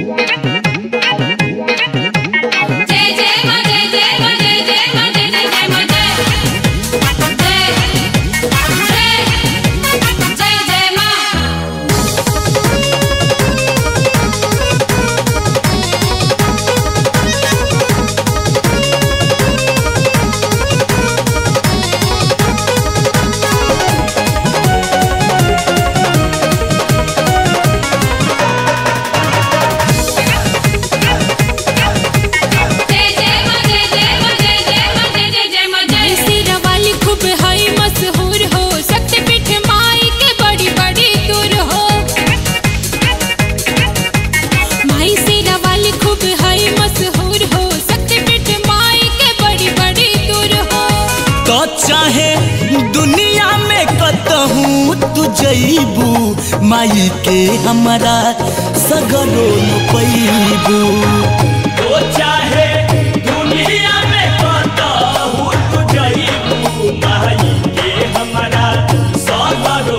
चाहे दुनिया में कतहूँ तू जईबू माई के हमारा सगरो पैबू। तो चाहे दुनिया में कतहूँ तू जईबू माई के हमारा सगरो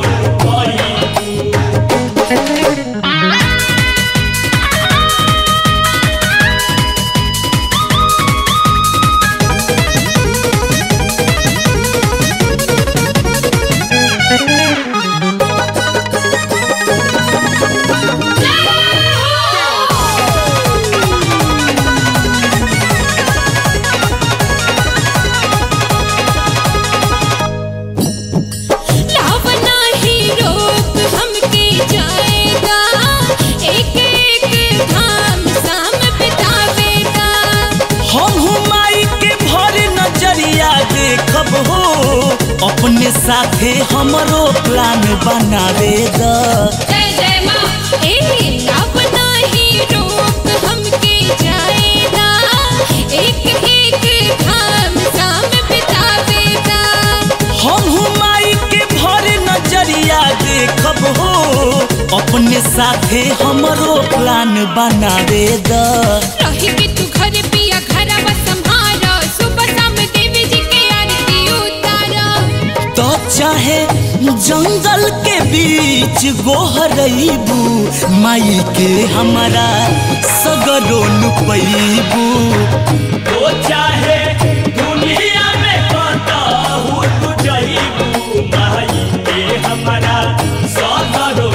अपने साथे हमरो प्लान बनावे द। जय जय माँ अपना ही रोक हमके जाएगा एक एक धाम शाम बितावेगा। हम माई के भर नजरिया देखब हो अपने साथे हमरो प्लान बनावे द। रही के तू घर पिया घरवा संभारा सुबह शाम देवी जी के आरती उतारा। तो चाहे जंगल के बीच गोहरईबू माई के हमारा सगरो पैबू। तो चाहे दुनिया में कतहूँ तू जईबू माई के हमारा सगरो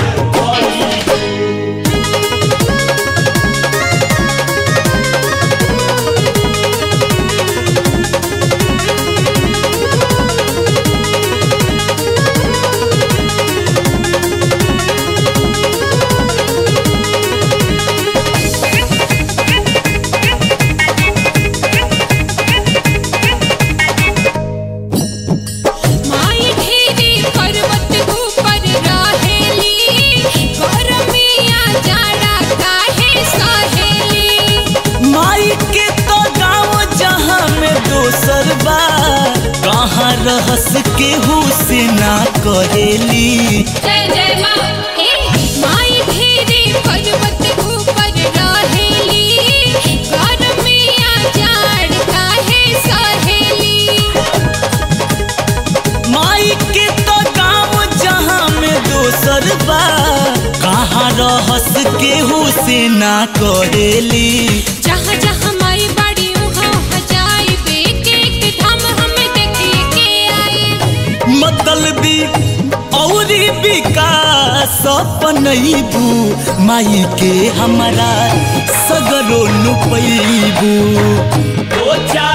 रहस केहू से ना कहेली। जय जय माँ माई ढेरे पर्वत ऊपर रहेली घर में आजाड़ काहे सहेली। माई के तो गाँव जहाँ में दोसर बा कहाँ रहस केहू से ना कहेली। जहाँ जहाँ माई बाड़ी वहाँ जाइबे एक धाम हम देखिए के आए। मतलबी औरी विकास अपनईबू माई के हमारा सगरो पैबू। तो